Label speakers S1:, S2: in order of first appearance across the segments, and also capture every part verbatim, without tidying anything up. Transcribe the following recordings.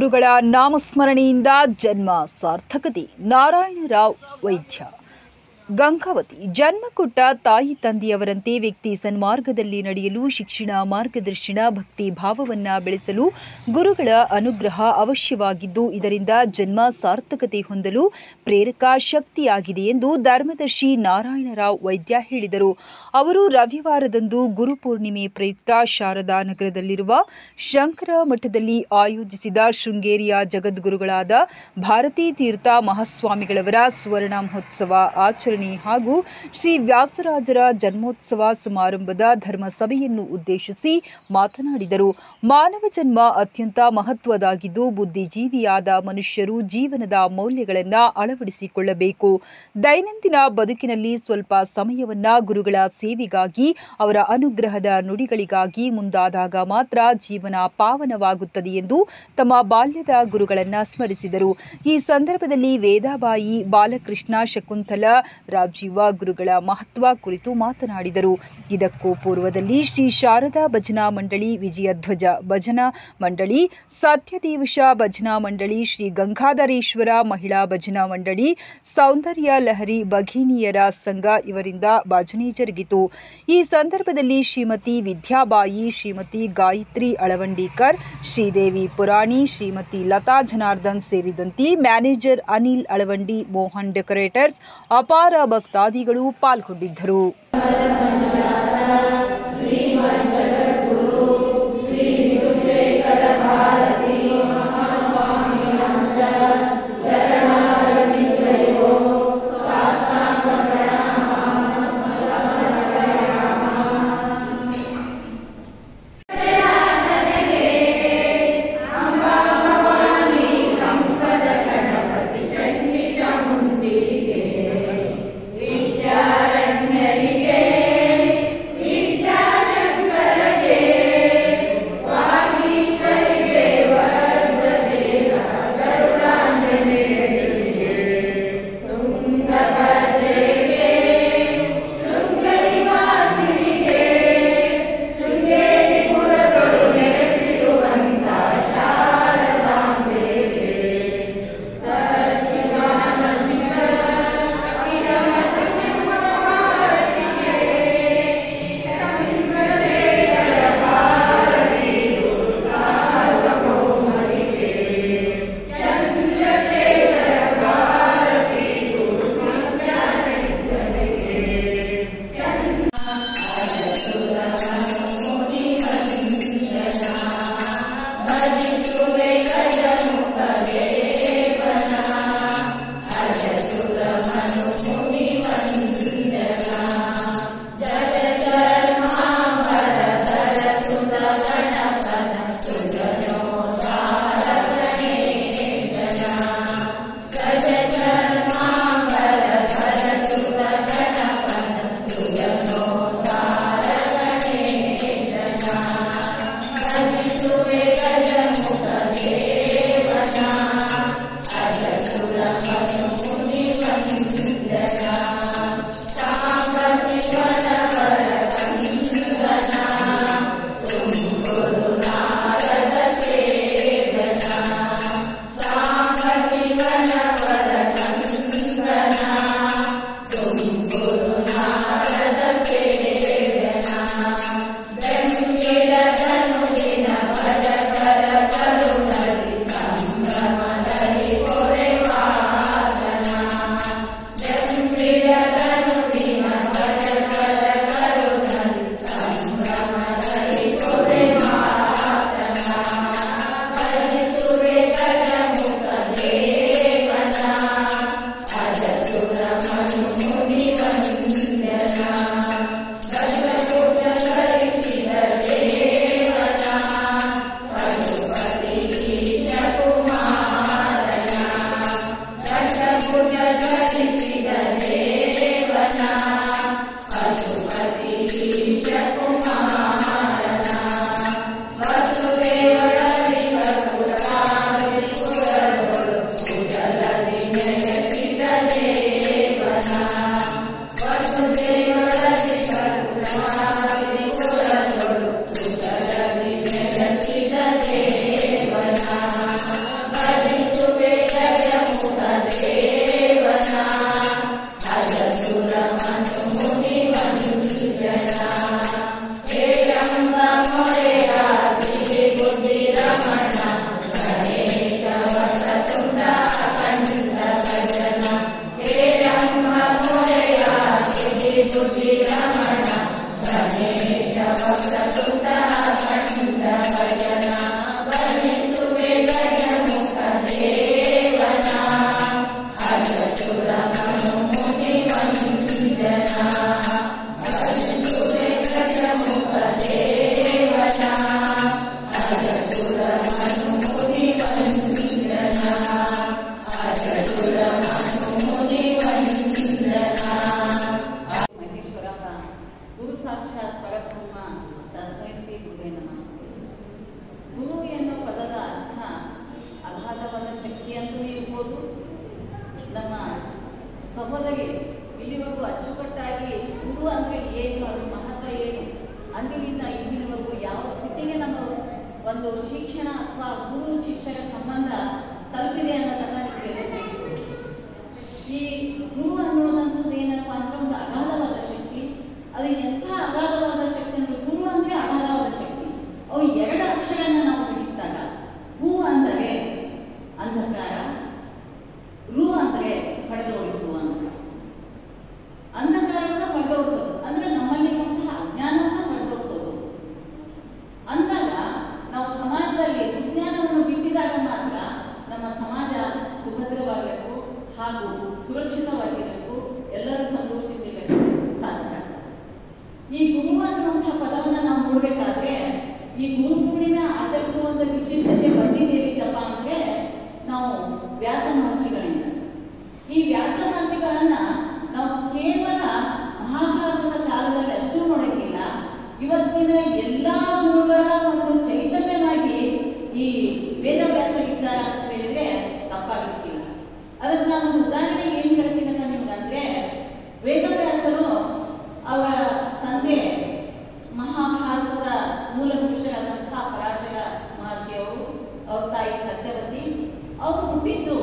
S1: ಗುರುಗಳ ನಾಮಸ್ಮರಣೆಯಿಂದ ಜನ್ಮ ಸಾರ್ಥಕತೆ. ನಾರಾಯಣರಾವ್ ವೈದ್ಯ, ಗಂಗಾವತಿ. ಜನ್ಮ ಕೊಟ್ಟ ತಾಯಿ ತಂದೆಯವರಂತೆ ವ್ಯಕ್ತಿ ಸನ್ಮಾರ್ಗದಲ್ಲಿ ನಡೆಯಲು, ಶಿಕ್ಷಣ, ಮಾರ್ಗದರ್ಶನ, ಭಕ್ತಿ ಭಾವವನ್ನು ಬೆಳೆಸಲು ಗುರುಗಳ ಅನುಗ್ರಹ ಅವಶ್ಯವಾಗಿದ್ದು, ಇದರಿಂದ ಜನ್ಮ ಸಾರ್ಥಕತೆ ಹೊಂದಲು ಪ್ರೇರಕ ಶಕ್ತಿಯಾಗಿದೆ ಎಂದು ಧರ್ಮದರ್ಶಿ ನಾರಾಯಣರಾವ್ ವೈದ್ಯ ಹೇಳಿದರು. ಅವರು ರವಿವಾರದಂದು ಗುರುಪೂರ್ಣಿಮೆ ಪ್ರಯುಕ್ತ ಶಾರದಾ ನಗರದಲ್ಲಿರುವ ಶಂಕರ ಮಠದಲ್ಲಿ ಆಯೋಜಿಸಿದ ಶೃಂಗೇರಿಯ ಜಗದ್ಗುರುಗಳಾದ ಭಾರತೀ ತೀರ್ಥ ಮಹಾಸ್ವಾಮಿಗಳವರ ಸುವರ್ಣ ಮಹೋತ್ಸವ ಆಚರಣೆ ಹಾಗೂ ಶ್ರೀ ವ್ಯಾಸರಾಜರ ಜನ್ಮೋತ್ಸವ ಸಮಾರಂಭದ ಧರ್ಮಸಭೆಯನ್ನು ಉದ್ದೇಶಿಸಿ ಮಾತನಾಡಿದರು. ಮಾನವ ಜನ್ಮ ಅತ್ಯಂತ ಮಹತ್ವದಾಗಿದ್ದು, ಬುದ್ಧಿಜೀವಿಯಾದ ಮನುಷ್ಯರು ಜೀವನದ ಮೌಲ್ಯಗಳನ್ನು ಅಳವಡಿಸಿಕೊಳ್ಳಬೇಕು. ದೈನಂದಿನ ಬದುಕಿನಲ್ಲಿ ಸ್ವಲ್ಪ ಸಮಯವನ್ನ ಗುರುಗಳ ಸೇವೆಗಾಗಿ, ಅವರ ಅನುಗ್ರಹದ ನುಡಿಗಳಿಗಾಗಿ ಮುಂದಾದಾಗ ಮಾತ್ರ ಜೀವನ ಪಾವನವಾಗುತ್ತದೆ ಎಂದು ತಮ್ಮ ಬಾಲ್ಯದ ಗುರುಗಳನ್ನು ಸ್ಮರಿಸಿದರು. ಈ ಸಂದರ್ಭದಲ್ಲಿ ವೇದಾಬಾಯಿ, ಬಾಲಕೃಷ್ಣ, ಶಕುಂತಲ, ರಾಜೀವ ಗುರುಗಳ ಮಹತ್ವ ಕುರಿತು ಮಾತನಾಡಿದರು. ಇದಕ್ಕೂ ಪೂರ್ವದಲ್ಲಿ ಶ್ರೀ ಶಾರದಾ ಭಜನಾ ಮಂಡಳಿ, ವಿಜಯಧ್ವಜ ಭಜನಾ ಮಂಡಳಿ, ಸತ್ಯದೇವಶ ಭಜನಾ ಮಂಡಳಿ, ಶ್ರೀ ಗಂಗಾಧರೇಶ್ವರ ಮಹಿಳಾ ಭಜನಾ ಮಂಡಳಿ, ಸೌಂದರ್ಯ ಲಹರಿ ಭಗಿನಿಯರ ಸಂಘ ಇವರಿಂದ ಭಜನೆ ಜರುಗಿತು. ಈ ಸಂದರ್ಭದಲ್ಲಿ ಶ್ರೀಮತಿ ವಿದ್ಯಾಬಾಯಿ, ಶ್ರೀಮತಿ ಗಾಯತ್ರಿ ಅಳವಂಡೀಕರ್, ಶ್ರೀದೇವಿ ಪುರಾಣಿ, ಶ್ರೀಮತಿ ಲತಾ ಜನಾರ್ದನ್ ಸೇರಿದಂತೆ ಮ್ಯಾನೇಜರ್ ಅನಿಲ್ ಅಳವಂಡಿ, ಮೋಹನ್ ಡೆಕೋರೇಟರ್ಸ್, ಅಪಾರ ಭಕ್ತಾದಿಗಳು ಪಾಲ್ಗೊಂಡಿದ್ದರು.
S2: ವಿದ್ಯಾರಣ್ಯರಿಗೆ ಗುರು ಸಾಕ್ಷಾತ್ ಪರಬ್ರಹ್ಮ ತಸ್ಮೈ ಶ್ರೀ ಗುರುವೇ ನಮಃ. ಗುರು ಎನ್ನುವ ಪದದ ಅರ್ಥ ಅಗಾಧವಾದ ಶಕ್ತಿ ಅಂತಲೂ ಇರ್ಬೋದು. ನಮ್ಮ ಸಹೋದರಿ ಇಲ್ಲಿವರೆಗೂ ಅಚ್ಚುಕಟ್ಟಾಗಿ ಗುರು ಅಂದರೆ ಏನು, ಅದ್ರ ಮಹತ್ವ ಏನು, ಅಂದಿನಿಂದ ಇಂದಿನವರೆಗೂ ಯಾವ ಸ್ಥಿತಿಗೆ ನಮ್ಮ ಒಂದು ಶಿಕ್ಷಣ ಅಥವಾ ಗುರು ಶಿಕ್ಷಕ ಸಂಬಂಧ ತಲುಪಿದೆ ಅನ್ನೋದನ್ನ ನಿಮಗೆ ತಿಳಿಸ್ಬೋದು. ಈ ಗುರು ಅನ್ನೋದಂಥದ್ದು ಏನಪ್ಪ ಅಂದ್ರೆ ಒಂದು ಅಗಾಧವಾದ ಶಕ್ತಿ. ಅದು ಎಂಥ ಅಗಾಧವಾದ ಶಕ್ತಿ ಅಂದ್ರೆ ಗುರು ಅಂದ್ರೆ ಅಗಾಧವಾದ ಶಕ್ತಿ. ಅವು ಎರಡು ಅಕ್ಷರನ್ನ ನಾವು ಬಿಡಿಸಿದಾಗ ಹೂ ಅಂದರೆ ಅಂಧಕಾರ, ರು ಅಂದ್ರೆ ಪಡೆದೋಡಿಸುವ ಅಂತ. ಅಂಧಕಾರವನ್ನು ಪಡೆದೋಡಿಸೋದು ಅಂದ್ರೆ ನಮ್ಮಲ್ಲಿರುವಂತಹ ಅಜ್ಞಾನವನ್ನು ಪಡೆದೋಡಿಸೋದು. ಅಂದಾಗ ನಾವು ಸಮಾಜದಲ್ಲಿ ಸುಜ್ಞಾನವನ್ನು ಬಿತ್ತಿದಾಗ ಮಾತ್ರ ನಮ್ಮ ಸಮಾಜ ಸುಭದ್ರವಾಗಬೇಕು ಹಾಗೂ ಸುರಕ್ಷಿತವಾಗಿರಬೇಕು, ಎಲ್ಲರೂ ಸಂತೋಷದಿಂದಿರಬೇಕು ಸಾಧ್ಯ. ಈ ಗುರು ಅನ್ನುವಂತಹ ಪದವನ್ನು ನಾವು ನೋಡ್ಬೇಕಾದ್ರೆ ಈ ಗುರು ಪೂರ್ಣಿಮೆ ಆಚರಿಸುವಂತ ವಿಶಿಷ್ಟತೆ ಬಂದಿದ್ದೇನಿದ್ದಪ್ಪ ಅಂದ್ರೆ ನಾವು ವ್ಯಾಸ ಮಹರ್ಷಿಗಳಿಂದ. ಈ ವ್ಯಾಸ ಮಹರ್ಷಿಗಳನ್ನ ನಾವು ಕೇವಲ ಮಹಾಭಾರತದ ಕಾಲದಲ್ಲಿ ಅಷ್ಟು ನೋಡಕ್ಕಿಲ್ಲ, ಇವತ್ತಿನ ಎಲ್ಲಾ ಗುರುಗಳ ಒಂದು ಚೈತನ್ಯವಾಗಿ ಈ ವೇದವ್ಯಾಸರಿದ್ದಾರೆ ಅಂತ ಹೇಳಿದ್ರೆ ತಪ್ಪಾಗುತ್ತಿಲ್ಲ. ಅದಕ್ಕೆ ನಾನು ಉದಾಹರಣೆ ಏನ್ ಹೇಳ್ತೀನಿ ಅಂತ ನಿಮ್ಗಂದ್ರೆ, ವೇದವ್ಯಾಸರು ಅವರ ತಂದೆ ಮಹಾಭಾರತದ ಮೂಲ ಪುರುಷರಾದಂತಹ ಪರಾಶರ ಮಹರ್ಷಿಯವರು, ಅವ್ರ ತಾಯಿ ಸತ್ಯವತಿ, ಅವರು ಹುಟ್ಟಿದ್ದು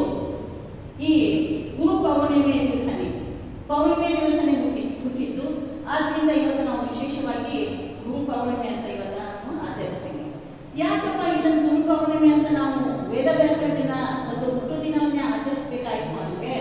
S2: ಈ ಗುರು ಪೌರ್ಣಿಮೆ ದಿವಸನೇ ಪೌರ್ಣಿಮೆ ದಿವಸನೇ ಹುಟ್ಟಿ ಹುಟ್ಟಿದ್ದು ಆದ್ರಿಂದ ಇವತ್ತು ನಾವು ವಿಶೇಷವಾಗಿ ಗುರು ಪೌರ್ಣಿಮೆ ಅಂತ ಇವತ್ತು ನಾವು ಆಚರಿಸ್ತೇವೆ. ಯಾಕಪ್ಪ ಇದನ್ನು ಗುರು ಪೌರ್ಣಿಮೆ ಅಂತ ನಾವು ವೇದವ್ಯಾಸರ ದಿನ ಮತ್ತು ಹುಟ್ಟು ದಿನವನ್ನೇ ಆಚರಿಸಬೇಕಾಯಿತು ಅಂದ್ರೆ,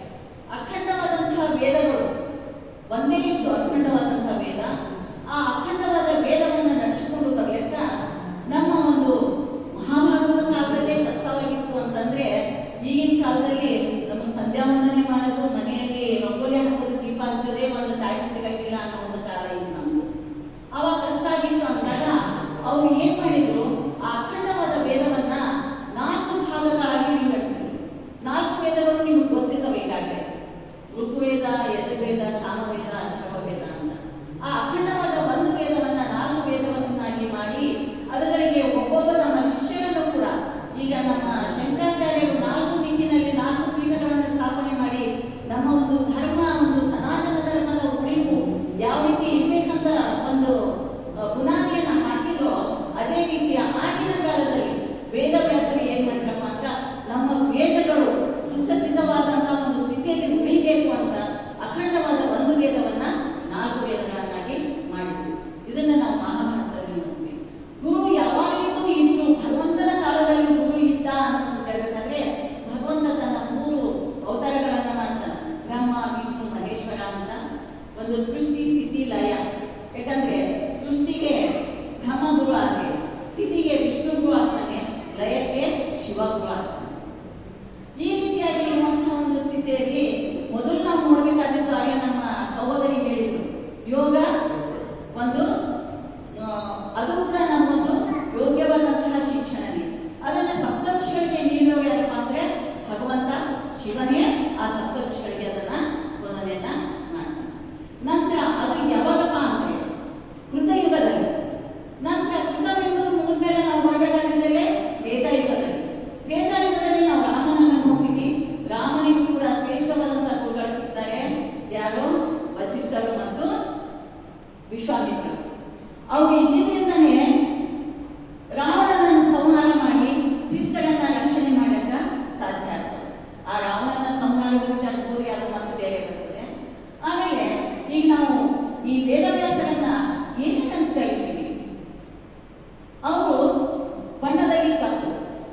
S2: ಅಖಂಡವಾದಂತಹ ವೇದಗಳು ಒಂದೇ ಇತ್ತು, ಅಖಂಡವಾದಂತಹ ವೇದ. ಆ ಅಖಂಡವಾದ ವೇದವನ್ನು ನಡೆಸಿಕೊಂಡು ಬರ್ಲಿಕ್ಕ ನಮ್ಮ ಒಂದು ಮಹಾಭಾರತದ ಕಾಲದಲ್ಲೇ ಕಷ್ಟವಾಗಿತ್ತು ಅಂತಂದ್ರೆ, ಈಗಿನ ಕಾಲದಲ್ಲಿ ನಮ್ಮ ಸಂಧ್ಯಾ ವಂದನೆ ಮಾಡೋದು, ಮನೆಯಲ್ಲಿ ರಂಗೋಲಿ ಹಾಕೋದು, ದೀಪ ಹಚ್ಚೋದೇ ಒಂದು ಟೈಮ್ ಸಿಗಲಿಲ್ಲ ಅನ್ನೋ ಒಂದು ಕಾಲ ಇತ್ತು ನಮ್ದು. ಅವಾಗ ಕಷ್ಟ ಆಗಿತ್ತು ಅಂದಾಗ ಅವ್ರು ಏನ್ ಮಾಡಿದ್ರು, ಆ ಅಖಂಡವಾದ ವೇದವನ್ನ ನಾಲ್ಕು ಭಾಗಗಳಾಗಿ ವಿಂಗಡಿಸಿದ್ರು. ನಾಲ್ಕು ವೇದಗಳು ನಿಮ್ಗೆ ಗೊತ್ತಿದ್ದಾವೆ ಈಗಾಗಲೇ, ಋಗ್ವೇದ, ಯಜುರ್ವೇದ, ಸಾಮವೇದ, ಅಥರ್ವವೇದ ಅಂತ. ಆ ಅಖಂಡವಾದ ಒಂದು ವೇದವನ್ನ ನಾಲ್ಕು ವೇದವನ್ನಾಗಿ ಮಾಡಿ ಅದಗಳಿಗೆ ಒಬ್ಬೊಬ್ಬ ನಮ್ಮ ಶಿಷ್ಯರನ್ನು ಕೂಡ, ಈಗ ನಮ್ಮ ಶಂಕರಾಚಾರ್ಯರು ನಾಲ್ಕು ದಿಕ್ಕಿನಲ್ಲಿ ನಾಲ್ಕು ಪೀಠಗಳನ್ನು ಸ್ಥಾಪನೆ ಮಾಡಿ ನಮ್ಮ ಒಂದು ಧರ್ಮ, ಒಂದು ಸನಾತನ ಧರ್ಮದ ಉಳಿವು ಯಾವ ರೀತಿ ಇರ್ಬೇಕಂತ ಒಂದು ಬುನಾದಿಯನ್ನ ಹಾಕಿದ್ರು, ಅದೇ ರೀತಿಯ ಆಗಿನ ಕಾಲದಲ್ಲಿ ವೇದವ್ಯಾಸರು ಏನ್ ಮಾಡಿದ್ರಪ್ಪ ಅಂತ, ನಮ್ಮ ವೇದಗಳು ಸುಸಜ್ಜಿತವಾದಂತಹ ಒಂದು ಸ್ಥಿತಿಯಲ್ಲಿ ಉಳಿಬೇಕು ಅಂತ ಅಖಂಡವಾದ ಒಂದು ವೇದವನ್ನ ನಾಲ್ಕು ವೇದಗಳನ್ನಾಗಿ ಮಾಡಿದ್ರು. ಇದನ್ನ ನಾವು ಮಹಾಭಾರತದಲ್ಲಿ ನೋಡ್ತೀವಿ. ಗುರು ಯಾವಾಗಲೂ ಇತ್ತು, ಭಗವಂತನ ಕಾಲದಲ್ಲಿ ಗುರು ಇದ್ದ ಅಂತ ಹೇಳ್ಬೇಕಂದ್ರೆ, ಭಗವಂತ ತನ್ನ ಮೂರು ಅವತಾರಗಳನ್ನ ಮಾಡ್ತಾನೆ, ಬ್ರಹ್ಮ, ವಿಷ್ಣು, ಮಹೇಶ್ವರ ಅಂತ. ಒಂದು ಸೃಷ್ಟಿ, ಸ್ಥಿತಿ, ಲಯ. ಯಾಕಂದ್ರೆ ಸೃಷ್ಟಿಗೆ ಬ್ರಹ್ಮ ಗುರು ಆದ್ರೆ, ಸ್ಥಿತಿಗೆ ವಿಷ್ಣು ಗುರು ಆಗ್ತಾನೆ, ಲಯಕ್ಕೆ ಶಿವ ಗುರು ಆಗ್ತಾನೆ. ಈ ರೀತಿಯಾಗಿ ಇರುವಂತಹ ಒಂದು ಸ್ಥಿತಿಯಲ್ಲಿ ಮೊದಲು ನಾವು ನೋಡ್ಬೇಕಾದದ್ದು, ಆಗ ನಮ್ಮ ಸಹೋದರಿ ಹೇಳಿದ್ರು, ಯೋಗ ಒಂದು ಅದು ಕೂಡ ನಮ್ಮೊಂದು ಯೋಗ್ಯವಾದಂತಹ ಶಿಕ್ಷಣನೇ. ಅದನ್ನ ಸಪ್ತಋಷಿಗಳಿಗೆ ನೀಡೋರು ಯಾರಪ್ಪ ಅಂದ್ರೆ ಭಗವಂತ ಶಿವನೇ ಆ ಸಪ್ತಋಷಿಗಳಿಗೆ ಅದನ್ನ ಬೋಧನೆಯನ್ನ ಮಾಡ್ತಾನೆ. ನಂತರ ಅದು ಯಾವಾಗಪ್ಪ ಅಂದ್ರೆ ಕೃತಯುಗದಲ್ಲಿ. ನಂತರ ಕೃತಯುಗದ ಮುಗಿದ್ಮೇಲೆ ನಾವು ಮಾಡಬೇಕಾಗಿದ್ದರೆ ತ್ರೇತಾಯುಗದಲ್ಲಿ. ತ್ರೇತಾಯುಗದಲ್ಲಿ ನಾವು ರಾಮನನ್ನ ನೋಡ್ತೀವಿ. ರಾಮನಿಗೂ ಕೂಡ ಶ್ರೇಷ್ಠವಾದಂತಹ ಗುರುಗಳು ಸಿಗ್ತಾರೆ. ಯಾರು? ವಸಿಷ್ಠರು ಮತ್ತು ವಿಶ್ವಾಮಿತ್ರ. ಅವ್ರು ಇದ್ದಿದ್ರಿಂದನೇ ರಾವಣನನ್ನು ಸಂಹಾರ ಮಾಡಿ ಶಿಷ್ಟರನ್ನ ರಕ್ಷಣೆ ಮಾಡಕ್ಕ ಸಾಧ್ಯ ಆಗ್ತದೆ. ಆ ರಾವಣನ ಸಂಹಾರದ ವಿಚಾರ ಕೂರಿ ಅದು ಮತ್ತೆ ಬೇರೆ ಬರ್ತದೆ. ಆಮೇಲೆ ಈಗ ನಾವು ಈ ವೇದವ್ಯಾಸರನ್ನ ಏನಂತ ಕರಿತೀವಿ? ಅವರು ಬಣ್ಣದಲ್ಲಿ ಕಪ್ಪು.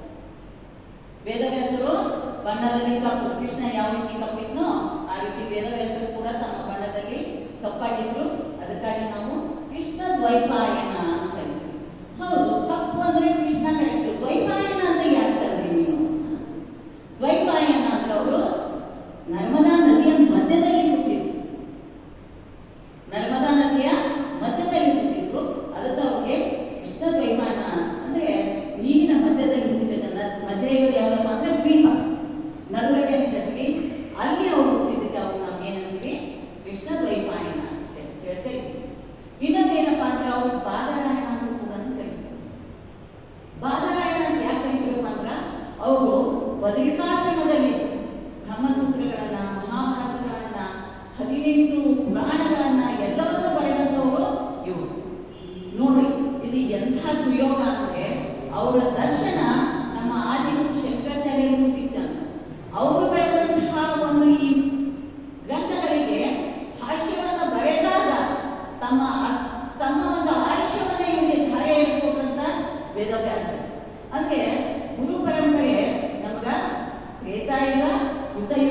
S2: ವೇದವ್ಯಾಸರು ಬಣ್ಣದಲ್ಲಿ ಕಪ್ಪು. ಕೃಷ್ಣ ಯಾವ ರೀತಿ ಕಪ್ಪಿದ್ನೋ ಆ ರೀತಿ ವೇದವ್ಯಾಸರು ಕೂಡ ತಮ್ಮ ಬಣ್ಣದಲ್ಲಿ ಕಪ್ಪಾಗಿದ್ರು. ಅದಕ್ಕಾಗಿ ನಾವು ಕೃಷ್ಣ ದ್ವೈಪಾಯನ ಅಂತ ಕರಿತೀವಿ. ಹೌದು, ಕಪ್ಪು ಅಂದ್ರೆ ಕೃಷ್ಣ ಕರೆಕ್ಟ್. ದ್ವೈಪಾಯನ ಅಂತ ಯಾಕೆ ಕರೀತೀವಿ ನೀವು? ದ್ವೈಪಾಯನ ಅಂದ್ರೆ ಅವರು ನರ್ಮದ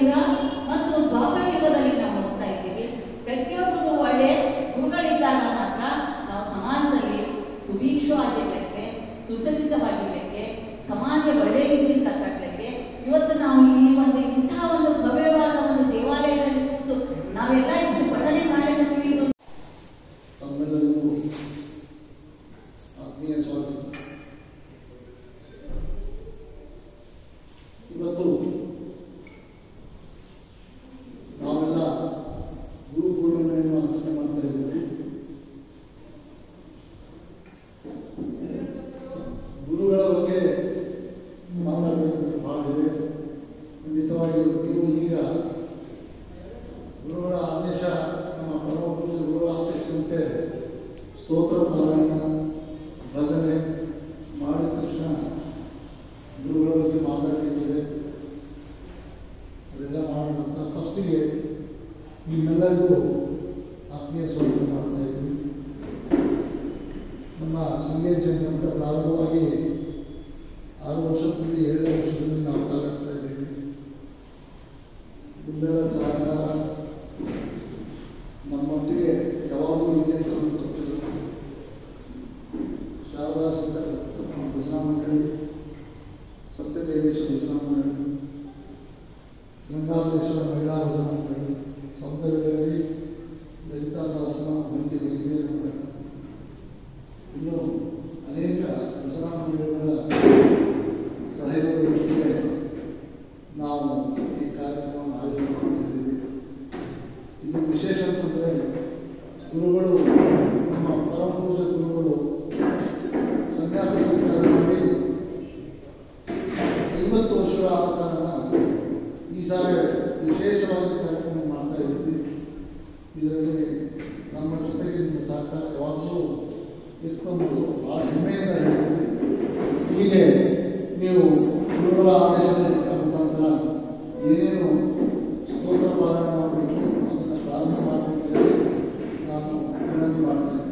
S2: ಯುಗ ಮತ್ತು ದ್ವಾಪರ ಯುಗದಲ್ಲಿ ನಾವು ನೋಡ್ತಾ ಇದ್ದೀವಿ. ಪ್ರತಿಯೊಬ್ಬರಿಗೂ ಒಳ್ಳೆ ಗುರುಗಳಿದ್ದಾಗ ಮಾತ್ರ ನಾವು ಸಮಾಜದಲ್ಲಿ ಸುಭೀಕ್ಷವಾಗಿರಲಿಕ್ಕೆ, ಸುಸಜ್ಜಿತವಾಗಿರಲಿಕ್ಕೆ, ಸಮಾಜ ಒಳ್ಳೆಯ ರೀತಿಯಿಂದ ಕಟ್ಟಲಿಕ್ಕೆ. ಇವತ್ತು ನಾವು ಈ ಒಂದು ಇಂತಹ ಒಂದು ಭವ್ಯವಾದ ಒಂದು ದೇವಾಲಯದಲ್ಲಿ ಕೂತು ನಾವೆಲ್ಲ ಇಷ್ಟು ಪಠಣೆ ಮಾಡಲಿಕ್ಕೆ
S3: ತಮ್ಮೆಲ್ಲರಿಗೂ ಆತ್ಮೀಯ ಸ್ವಾಗತ. ಇವತ್ತು ನಾವೆಲ್ಲ ಗುರು ಪೂರ್ಣಿಮೆಯನ್ನು ಆಚರಣೆ ಮಾಡ್ತಾ ಇದ್ದೇವೆ. ಗುರುಗಳ ಬಗ್ಗೆ ಮಾತಾಡಬೇಕಂತ ಬಹಳ ಇದೆ. ಖಂಡಿತವಾಗಿ ನೀವು ಈಗ ಗುರುಗಳ ಆದೇಶ, ನಮ್ಮ ಪರಮ ಪೂಜ್ಯ ಗುರುಗಳ ಆದೇಶದಂತೆ ಸ್ತೋತ್ರ ಪಾರಾಯಣ, ಭಜನೆ ಮಾಡಿದ ತಕ್ಷಣ ಗುರುಗಳ ಬಗ್ಗೆ ಮಾತಾಡಲಿಕ್ಕಿದೆ. ಅದೆಲ್ಲ ಮಾಡೋದಂತ ಫಸ್ಟಿಗೆ ನಿಮ್ಮೆಲ್ಲರಿಗೂ ಆತ್ಮೀಯ ಸ್ವಾಗತ ಮಾಡ್ತಾ ಇದ್ದೀವಿ. ನಮ್ಮ ಶೃಂಗೇರಿ ಸಂಘ ಪ್ರಾರಂಭವಾಗಿ ಆರು ವರ್ಷದಲ್ಲಿ ಏಳನೇ ವರ್ಷದಲ್ಲಿ ನಾವು ಕಾಲಾಗ್ತಾ ಇದ್ದೀವಿ. ನಿಮ್ಮೆಲ್ಲ ಸಹಕಾರ ನಮ್ಮೊಟ್ಟಿಗೆ ಯಾವಾಗಲೂ ಇದೆ ಅಂತ ಗೊತ್ತಿಲ್ಲ. ಶಾರದಾ ಸಿದ್ಧರ ಭಜನಾ ಮಂಡಳಿ, ಸತ್ಯದೇವೇಶ್ವರ ಭಜನಾ ಮಂಡಳಿ, ಗಂಗಾಧರೇಶ್ವರ ಮಹಿಳಾ ಭಜನಾ ಮಂಡಳಿ, ಸೌಂದರ್ಯದೇವಿ ಲಲಿತಾ ಸಹಸ್ರ ಮಂದಿ ವೈದ್ಯ ಮಂಡಳಿ, ಇನ್ನು ಅನೇಕ ಭಜನಾ ಮಂಡಳಿಗಳ ಸಹಯೋಗದೊಂದಿಗೆ ನಾವು ಈ ಕಾರ್ಯಕ್ರಮವನ್ನು ಆಯೋಜನೆ ಮಾಡ್ತಾ ಇದ್ದೀವಿ. ಇಲ್ಲಿ ವಿಶೇಷ ಅಂತಂದರೆ ಗುರುಗಳು, ನಮ್ಮ ಪರಮ ಪೂಜ್ಯ ಗುರುಗಳು ಸನ್ಯಾಸ ಸ್ವೀಕಾರ ಮಾಡಿ ಐವತ್ತು ವರ್ಷಗಳ ಆದ ಕಾರಣ ಈ ಸಾರಿ ವಿಶೇಷವಾಗಿ ಕಾರ್ಯಕ್ರಮ ಮಾಡ್ತಾ ಇದ್ದೀವಿ. ಇದರಲ್ಲಿ ನಮ್ಮ ಜೊತೆಗೆ ನಿಮ್ಮ ಸಹಕಾರ ಯಾವಾಗಲೂ ಇರ್ತಂಬುದು ಭಾಳ ಹೆಮ್ಮೆಯಿಂದ ಹೇಳ್ತೀವಿ. ಹೀಗೆ ನೀವು ಗುರುಗಳ ಆದೇಶದ ಮುಖಾಂತರ ಏನೇನು ಸ್ತೋತ್ರ ಪಾರಾಯಣ ಮಾಡಬೇಕು ಅದನ್ನು ಪ್ರಾರಂಭ ಮಾಡಬೇಕು ನಾನು ವಿನಂತಿ ಮಾಡ್ತೇನೆ.